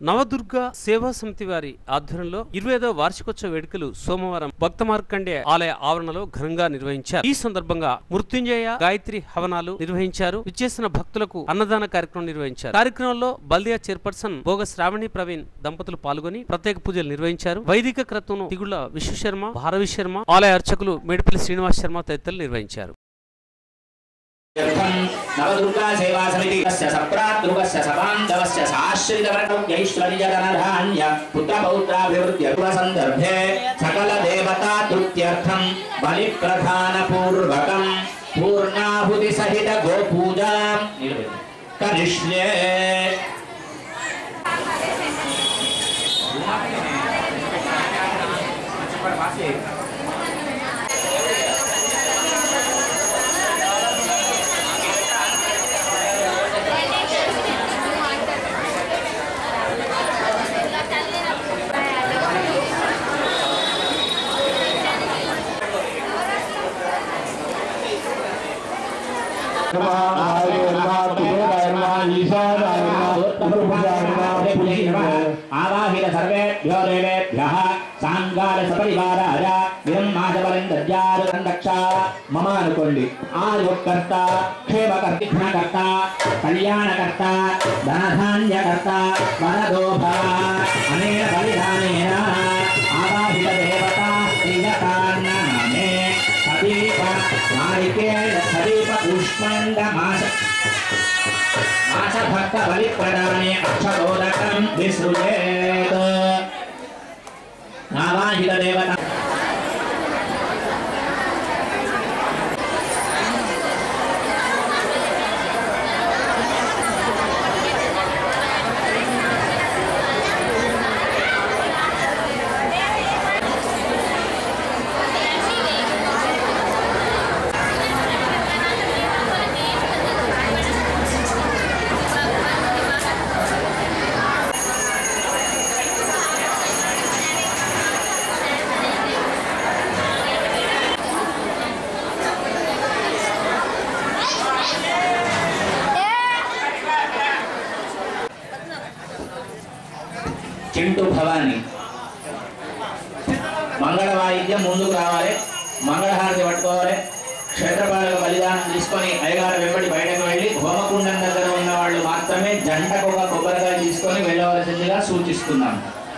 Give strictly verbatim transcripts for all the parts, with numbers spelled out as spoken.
నవదుర్గ సేవా సమితి వారి ఆధ్వర్యంలో ఇరవై ఐదవ వార్షికోత్సవ వేడుకలు సోమవారం భక్త మార్కండే ఆలయ ఆవరణలో ఘనంగా నిర్వహించారు. ఈ సందర్భంగా మృత్యుంజయ గాయత్రి హవనాలు నిర్వహించారు. విచ్చేసిన భక్తులకు అన్నదాన కార్యక్రమం నిర్వహించారు. కార్యక్రమంలో బల్దియా చైర్పర్సన్ భోగ శ్రావణి ప్రవీణ్ దంపతులు పాల్గొని ప్రత్యేక పూజలు నిర్వహించారు. వైదిక క్రతువును తిగుళ్ల విశ్వశర్మ, భారవి శర్మ, ఆలయ అర్చకులు మేడిపల్లి శ్రీనివాస్ శర్మ తదితరులు నిర్వహించారు. नवदुर्गा सेवा समिति तस्य सप्रातृकस्य सबान्धवस्य साश्रितवर्गैश्वर्यधनधान्य पुत्रपौत्राभिवृद्ध्य संदर्भे सकल देवता तृप्त्यर्थं बलिप्रदानपूर्वकं पूर्णाहुति सहित गोपूजां करिष्ये। आवाहित सर्वेभ्यो देवेभ्यः सांगार सपरिवाराय विरम्माजबलिन्दज्जारुन्दक्षा मम अनुकोंडि आयुक्कर्ता क्षेमकर्ता कल्याणकर्ता धनधान्यकर्ता वरदो भव अनेन बलिदानेन आवाहित देवता श्रीयतान्नमे सदीप नारिकेल सदीप पुष्पण्डमास भक्त बलि प्रदाने अक्षतोदकं विसृजेत्। आवाहित देवता चिंटू भवानी मंगल वाद्य ముందుకు రావాలి. మంగళహారతి పట్టుకోవాలి. క్షేత్రపాలక బలిదానం తీసుకొని అయ్యగారు వెంబడి బయటకు వెళ్ళి హోమకుండం దగ్గర ఉన్న వాళ్ళు మాత్రమే జంటకు ఒక కొబ్బరికాయ తీసుకొని వెళ్ళవలసిందిగా సూచిస్తున్నాను.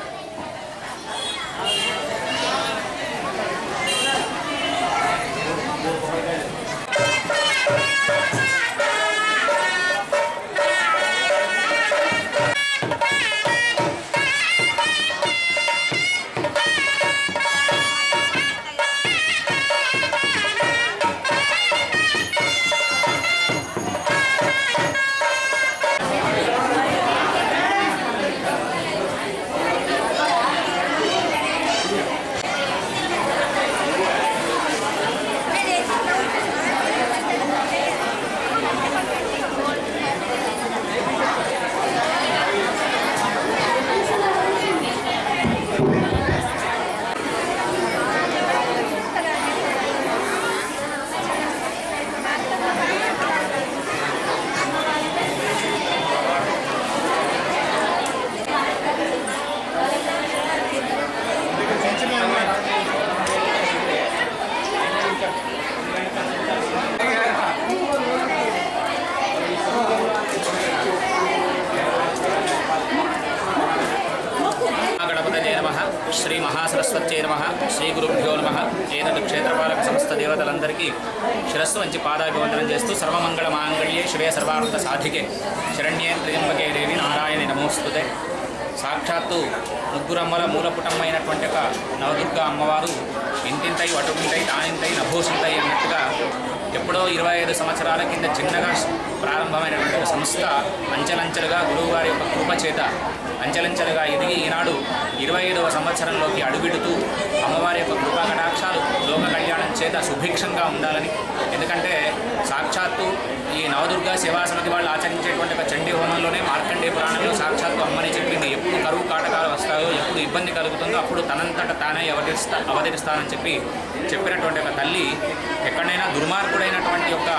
श्री महासरस्वत्यै नमः श्री गुरुभ्यो नमः एतद् क्षेत्रपालक संस्थ देवतలందరికీ శిరస్సు వంచి పాదాభివందనం చేస్తూ సర్వమంగళ మాంగళ్యే శివే సర్వార్థ సాధికే శరణ్యే త్ర్యంబకే దేవి నారాయణి నమోస్తుతే. సాక్షాత్తు ముగ్గురమ్మల మూలపుటమైనటువంటి ఒక నవదుర్గ అమ్మవారు ఇంతింతై అటుంటై తానింతై నభూసింతై అన్నట్టుగా ఎప్పుడో ఇరవై ఐదు సంవత్సరాల కింద చిన్నగా ప్రారంభమైనటువంటి ఒక సంస్థ అంచెలంచెలుగా గురువుగారి యొక్క కృప చేత అంచెలంచెలుగా ఎదిగి ఈనాడు ఇరవై ఐదవ సంవత్సరంలోకి అడుగుడుతూ అమ్మవారి యొక్క కృపా కటాక్షాలు లోక కళ్యాణం చేత సుభిక్షంగా ఉండాలని. ఎందుకంటే సాక్షాత్తు ఈ నవదుర్గ సేవా సమితి వాళ్ళు ఆచరించేటువంటి ఒక చండీ హోమంలోనే మార్కండే పురాణంలో సాక్షాత్తు అమ్మని చెప్పింది. ఎప్పుడు కరువు కాటకాలు వస్తాయో, ఎప్పుడు ఇబ్బంది కలుగుతుందో అప్పుడు తనంతట తానే అవతరిస్తా అవతరిస్తానని చెప్పి చెప్పినటువంటి ఒక తల్లి ఎక్కడైనా దుర్మార్గుడైనటువంటి యొక్క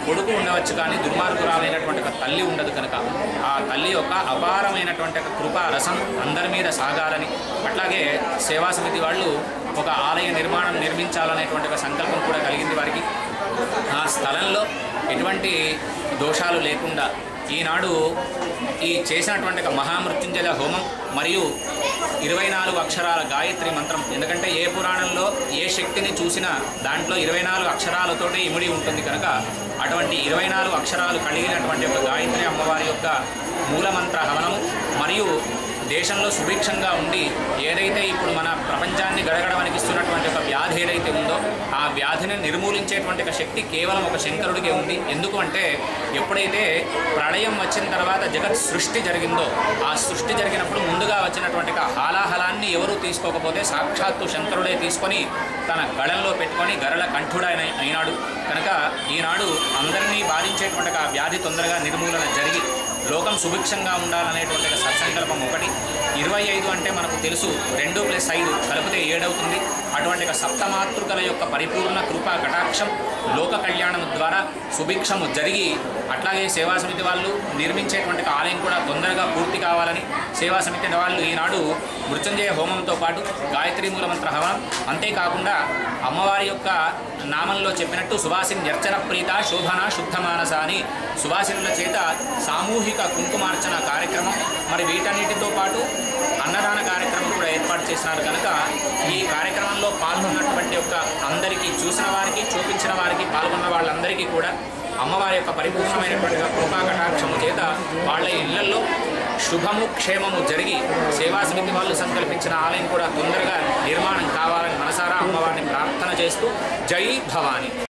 కొడుకు ఉండవచ్చు కానీ దుర్మార్గురాలైనటువంటి ఒక తల్లి ఉండదు కనుక ఆ తల్లి యొక్క అపారమైనటువంటి ఒక కృపా రసం అందరి మీద సాగాలని, అట్లాగే సేవా సమితి వాళ్ళు ఒక ఆలయ నిర్మాణం నిర్మించాలనేటువంటి ఒక సంకల్పం కూడా కలిగింది వారికి. ఆ స్థలంలో ఎటువంటి దోషాలు లేకుండా ఈనాడు ఈ చేసినటువంటి ఒక మహామృత్యుంజయ హోమం మరియు ఇరవై నాలుగు అక్షరాల గాయత్రి మంత్రం, ఎందుకంటే ఏ పురాణంలో ఏ శక్తిని చూసినా దాంట్లో ఇరవై నాలుగు అక్షరాలతోటి ఇమిడి ఉంటుంది కనుక అటువంటి ఇరవై నాలుగు అక్షరాలు కలిగినటువంటి ఒక గాయత్రి అమ్మవారి యొక్క మూలమంత్ర హవనము మరియు దేశంలో సుభిక్షంగా ఉండి ఏదైతే ఇప్పుడు మన ప్రపంచాన్ని గడగడవనికిస్తున్నటువంటి ఒక వ్యాధి ఏదైతే ఉందో ఆ వ్యాధిని నిర్మూలించేటువంటి ఒక శక్తి కేవలం ఒక శంకరుడికే ఉంది. ఎందుకు అంటే ఎప్పుడైతే ప్రళయం వచ్చిన తర్వాత జగత్ సృష్టి జరిగిందో ఆ సృష్టి జరిగినప్పుడు ముందుగా వచ్చినటువంటి హాలాహలాన్ని ఎవరూ తీసుకోకపోతే సాక్షాత్తు శంకరుడే తీసుకొని తన గళంలో పెట్టుకొని గరళ కంఠుడైన అయినాడు కనుక ఈనాడు అందరినీ బాధించేటువంటి ఆ వ్యాధి తొందరగా నిర్మూలన జరిగి లోకం సుభిక్షంగా ఉండాలనేటువంటి సత్సంకల్పం ఒకటి. ఇరవై ఐదు అంటే మనకు తెలుసు, రెండు ప్లస్ ఐదు కలిపితే ఏడవుతుంది. అటువంటి సప్తమాతృకల యొక్క పరిపూర్ణ కృపా కటాక్షం లోక కళ్యాణం ద్వారా సుభిక్షము జరిగి అట్లాగే సేవా సమితి వాళ్ళు నిర్మించేటువంటి ఆలయం కూడా తొందరగా పూర్తి కావాలని సేవా సమితి వాళ్ళు ఈనాడు మృత్యుంజయ హోమంతో పాటు గాయత్రి మూలమంత్ర హవనం, అంతేకాకుండా అమ్మవారి యొక్క నామంలో చెప్పినట్టు సువాసిని అర్చన ప్రీత శోభన శుద్ధ మానస అని సువాసినుల చేత సామూహిక కుంకుమార్చన కార్యక్రమం, మరి వీటన్నిటితో పాటు అన్నదాన కార్యక్రమం కూడా ఏర్పాటు చేసినారు కనుక ఈ కార్యక్రమంలో పాల్గొన్నటువంటి యొక్క అందరికీ, చూసిన వారికి చూపించిన వారికి పాల్గొన్న వాళ్ళందరికీ కూడా అమ్మవారి యొక్క పరిపూర్ణమైనటువంటి కృపా కటాక్షము చేత వాళ్ళ ఇళ్లలో శుభము క్షేమము జరిగి సేవా సమితి వాళ్ళు సంకల్పించిన ఆలయం కూడా తొందరగా నిర్మాణం కావాలని మనసారా అమ్మవారిని ప్రార్థన చేస్తూ జై భవాని.